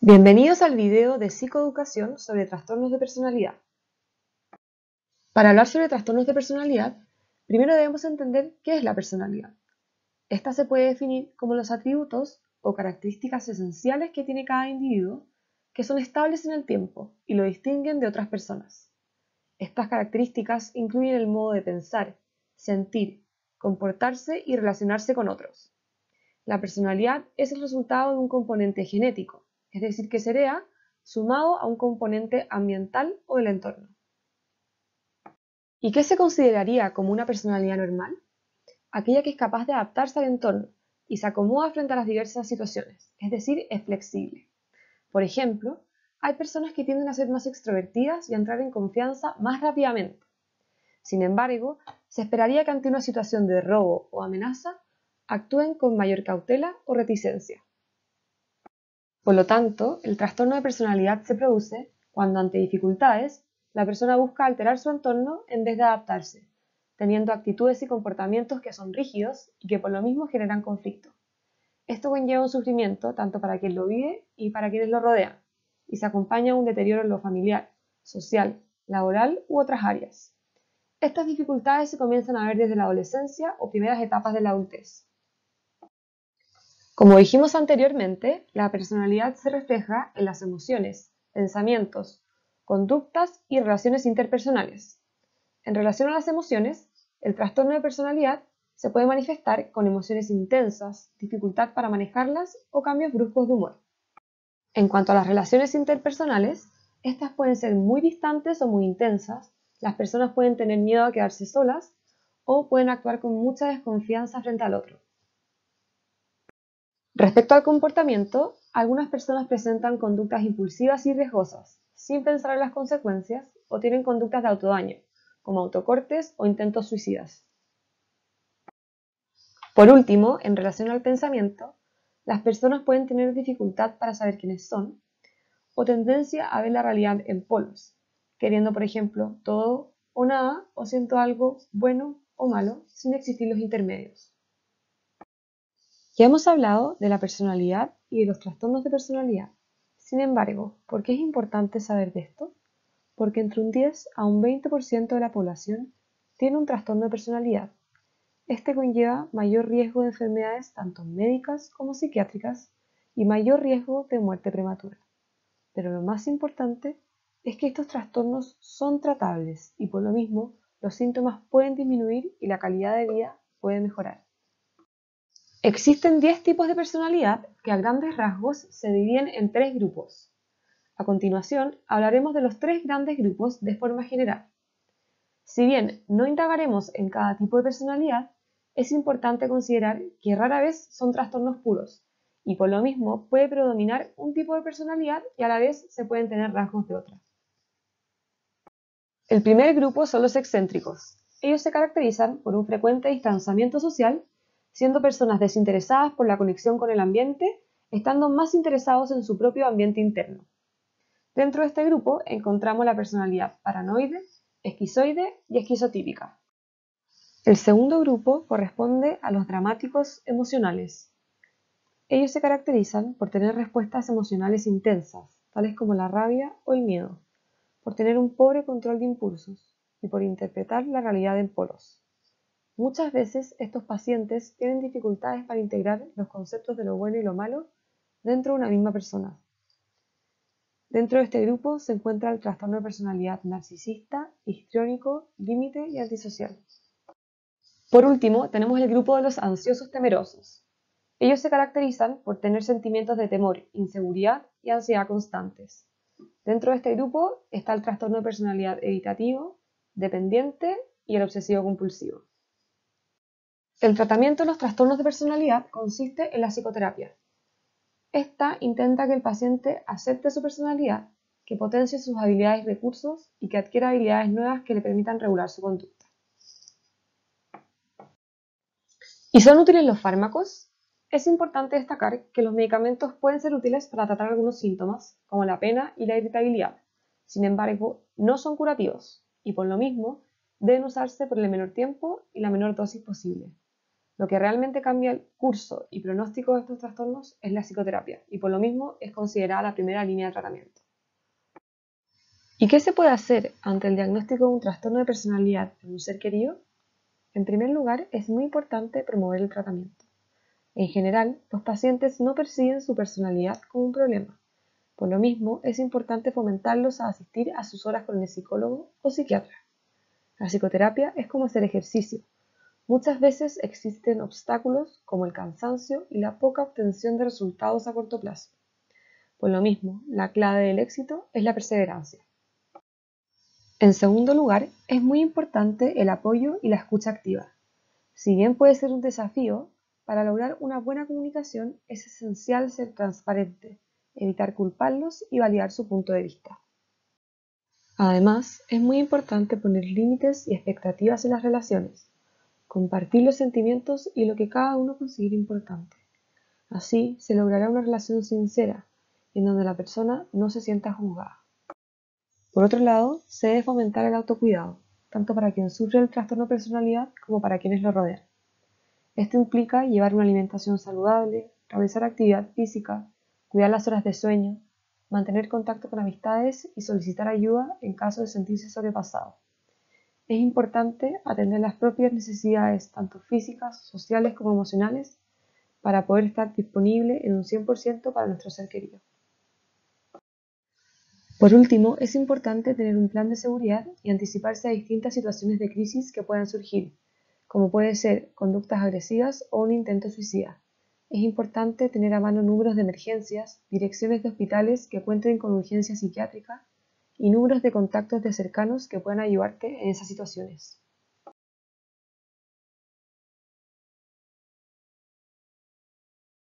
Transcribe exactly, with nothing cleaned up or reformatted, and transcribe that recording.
Bienvenidos al video de psicoeducación sobre trastornos de personalidad. Para hablar sobre trastornos de personalidad, primero debemos entender qué es la personalidad. Esta se puede definir como los atributos o características esenciales que tiene cada individuo que son estables en el tiempo y lo distinguen de otras personas. Estas características incluyen el modo de pensar, sentir, comportarse y relacionarse con otros. La personalidad es el resultado de un componente genético, es decir, que se hereda sumado a un componente ambiental o del entorno. ¿Y qué se consideraría como una personalidad normal? Aquella que es capaz de adaptarse al entorno y se acomoda frente a las diversas situaciones, es decir, es flexible. Por ejemplo, hay personas que tienden a ser más extrovertidas y a entrar en confianza más rápidamente. Sin embargo, se esperaría que ante una situación de robo o amenaza, actúen con mayor cautela o reticencia. Por lo tanto, el trastorno de personalidad se produce cuando ante dificultades, la persona busca alterar su entorno en vez de adaptarse, teniendo actitudes y comportamientos que son rígidos y que por lo mismo generan conflicto. Esto conlleva un sufrimiento tanto para quien lo vive y para quienes lo rodean, y se acompaña a un deterioro en lo familiar, social, laboral u otras áreas. Estas dificultades se comienzan a ver desde la adolescencia o primeras etapas de la adultez. Como dijimos anteriormente, la personalidad se refleja en las emociones, pensamientos, conductas y relaciones interpersonales. En relación a las emociones, el trastorno de personalidad se puede manifestar con emociones intensas, dificultad para manejarlas o cambios bruscos de humor. En cuanto a las relaciones interpersonales, estas pueden ser muy distantes o muy intensas, las personas pueden tener miedo a quedarse solas o pueden actuar con mucha desconfianza frente al otro. Respecto al comportamiento, algunas personas presentan conductas impulsivas y riesgosas, sin pensar en las consecuencias, o tienen conductas de autodaño, como autocortes o intentos suicidas. Por último, en relación al pensamiento, las personas pueden tener dificultad para saber quiénes son, o tendencia a ver la realidad en polos, queriendo, por ejemplo, todo o nada, o siento algo bueno o malo, sin existir los intermedios. Ya hemos hablado de la personalidad y de los trastornos de personalidad. Sin embargo, ¿por qué es importante saber de esto? Porque entre un diez a un veinte por ciento de la población tiene un trastorno de personalidad. Este conlleva mayor riesgo de enfermedades tanto médicas como psiquiátricas y mayor riesgo de muerte prematura. Pero lo más importante es que estos trastornos son tratables y por lo mismo los síntomas pueden disminuir y la calidad de vida puede mejorar. Existen diez tipos de personalidad que a grandes rasgos se dividen en tres grupos. A continuación, hablaremos de los tres grandes grupos de forma general. Si bien no indagaremos en cada tipo de personalidad, es importante considerar que rara vez son trastornos puros, y por lo mismo puede predominar un tipo de personalidad y a la vez se pueden tener rasgos de otra. El primer grupo son los excéntricos. Ellos se caracterizan por un frecuente distanciamiento social, siendo personas desinteresadas por la conexión con el ambiente, estando más interesados en su propio ambiente interno. Dentro de este grupo encontramos la personalidad paranoide, esquizoide y esquizotípica. El segundo grupo corresponde a los dramáticos emocionales. Ellos se caracterizan por tener respuestas emocionales intensas, tales como la rabia o el miedo, por tener un pobre control de impulsos y por interpretar la realidad en polos. Muchas veces estos pacientes tienen dificultades para integrar los conceptos de lo bueno y lo malo dentro de una misma persona. Dentro de este grupo se encuentra el trastorno de personalidad narcisista, histriónico, límite y antisocial. Por último, tenemos el grupo de los ansiosos temerosos. Ellos se caracterizan por tener sentimientos de temor, inseguridad y ansiedad constantes. Dentro de este grupo está el trastorno de personalidad evitativo, dependiente y el obsesivo compulsivo. El tratamiento de los trastornos de personalidad consiste en la psicoterapia. Esta intenta que el paciente acepte su personalidad, que potencie sus habilidades y recursos y que adquiera habilidades nuevas que le permitan regular su conducta. ¿Y son útiles los fármacos? Es importante destacar que los medicamentos pueden ser útiles para tratar algunos síntomas, como la pena y la irritabilidad. Sin embargo, no son curativos y por lo mismo deben usarse por el menor tiempo y la menor dosis posible. Lo que realmente cambia el curso y pronóstico de estos trastornos es la psicoterapia, y por lo mismo es considerada la primera línea de tratamiento. ¿Y qué se puede hacer ante el diagnóstico de un trastorno de personalidad en un ser querido? En primer lugar, es muy importante promover el tratamiento. En general, los pacientes no perciben su personalidad como un problema. Por lo mismo, es importante fomentarlos a asistir a sus horas con el psicólogo o psiquiatra. La psicoterapia es como hacer ejercicio. Muchas veces existen obstáculos como el cansancio y la poca obtención de resultados a corto plazo. Por lo mismo, la clave del éxito es la perseverancia. En segundo lugar, es muy importante el apoyo y la escucha activa. Si bien puede ser un desafío, para lograr una buena comunicación es esencial ser transparente, evitar culparlos y validar su punto de vista. Además, es muy importante poner límites y expectativas en las relaciones, compartir los sentimientos y lo que cada uno considera importante. Así se logrará una relación sincera, en donde la persona no se sienta juzgada. Por otro lado, se debe fomentar el autocuidado, tanto para quien sufre el trastorno de personalidad como para quienes lo rodean. Esto implica llevar una alimentación saludable, realizar actividad física, cuidar las horas de sueño, mantener contacto con amistades y solicitar ayuda en caso de sentirse sobrepasado. Es importante atender las propias necesidades, tanto físicas, sociales como emocionales, para poder estar disponible en un cien por ciento para nuestro ser querido. Por último, es importante tener un plan de seguridad y anticiparse a distintas situaciones de crisis que puedan surgir, como puede ser conductas agresivas o un intento suicida. Es importante tener a mano números de emergencias, direcciones de hospitales que cuenten con urgencia psiquiátrica y números de contactos de cercanos que puedan ayudarte en esas situaciones.